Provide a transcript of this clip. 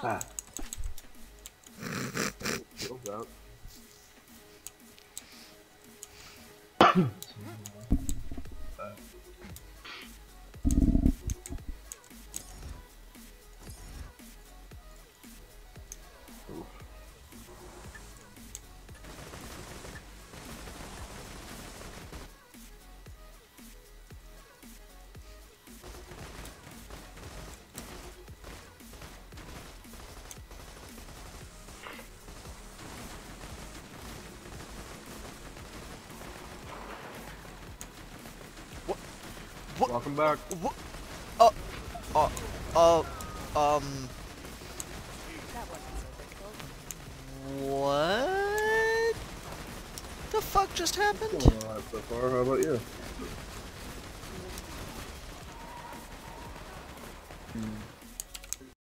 Ah. Welcome back. What? Oh, oh, um. What the fuck just happened? Going alright so far. How about you?